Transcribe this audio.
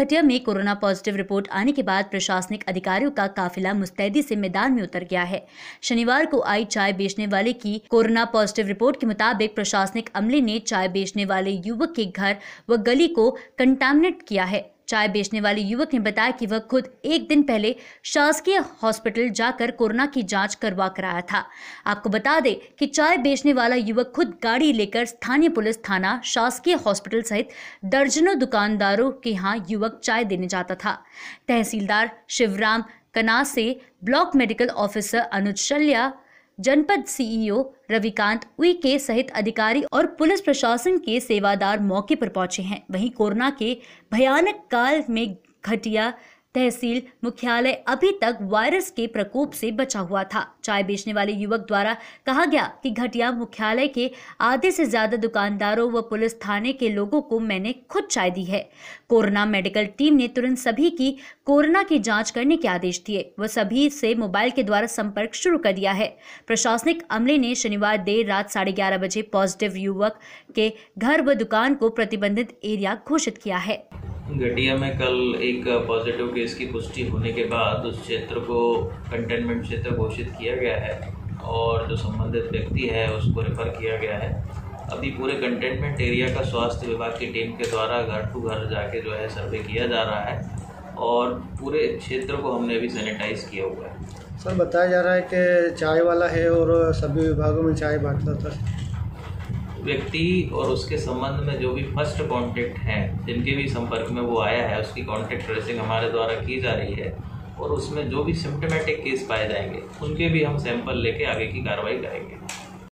घटिया में corona positive report आने के बाद प्रशासनिक अधिकारियों का काफिला मुस्तैदी से मैदान में उतर गया है। शनिवार को आई चाय बेचने वाले की कोरोना पॉजिटिव रिपोर्ट के मुताबिक प्रशासनिक अमले ने चाय बेचने वाले युवक के घर व गली को कंटामिनेट किया है। चाय बेचने वाले युवक ने बताया कि वह खुद एक दिन पहले शासकीय हॉस्पिटल जाकर कोरोना की जांच करवा कर आया था। आपको बता दें कि चाय बेचने वाला युवक खुद गाड़ी लेकर स्थानीय पुलिस थाना, शासकीय हॉस्पिटल सहित दर्जनों दुकानदारों के यहाँ युवक चाय देने जाता था। तहसीलदार शिवराम कनास से block medical officer Anuj Shalya, जनपद सीईओ रविकांत उइके सहित अधिकारी और पुलिस प्रशासन के सेवादार मौके पर पहुंचे हैं। वहीं कोरोना के भयानक काल में घटिया तहसील मुख्यालय अभी तक वायरस के प्रकोप से बचा हुआ था। चाय बेचने वाले युवक द्वारा कहा गया कि घटिया मुख्यालय के आधे से ज्यादा दुकानदारों व पुलिस थाने के लोगों को मैंने खुद चाय दी है। कोरोना मेडिकल टीम ने तुरंत सभी की कोरोना की जांच करने के आदेश दिए व सभी से मोबाइल के द्वारा संपर्क शुरू कर दिया है। प्रशासनिक अमले ने शनिवार देर रात 11:30 बजे पॉजिटिव युवक के घर व दुकान को प्रतिबंधित एरिया घोषित किया है। घटिया में कल एक पॉजिटिव केस की पुष्टि होने के बाद उस क्षेत्र को कंटेनमेंट क्षेत्र घोषित किया गया है और जो संबंधित व्यक्ति है उसको रेफर किया गया है। अभी पूरे कंटेनमेंट एरिया का स्वास्थ्य विभाग की टीम के द्वारा घर टू घर जाके जो है सर्वे किया जा रहा है और पूरे क्षेत्र को हमने अभी सैनिटाइज किया हुआ है। सर, बताया जा रहा है कि चाय वाला है और सभी विभागों में चाय बांटता था। व्यक्ति और उसके संबंध में जो भी फर्स्ट कांटेक्ट हैं, जिनके भी संपर्क में वो आया है, उसकी कांटेक्ट ट्रेसिंग हमारे द्वारा की जा रही है और उसमें जो भी सिम्टोमेटिक केस पाए जाएंगे उनके भी हम सैंपल लेके आगे की कार्रवाई करेंगे।